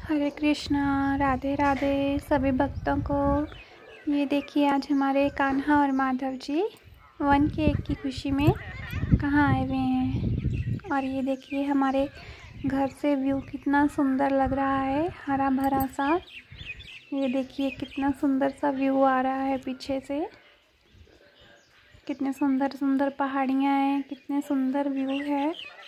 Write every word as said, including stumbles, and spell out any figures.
हरे कृष्णा, राधे राधे सभी भक्तों को। ये देखिए आज हमारे कान्हा और माधव जी वन के एक की खुशी में कहाँ आए हुए हैं। और ये देखिए हमारे घर से व्यू कितना सुंदर लग रहा है, हरा भरा सा। ये देखिए कितना सुंदर सा व्यू आ रहा है पीछे से, कितने सुंदर सुंदर पहाड़ियाँ हैं, कितने सुंदर व्यू है।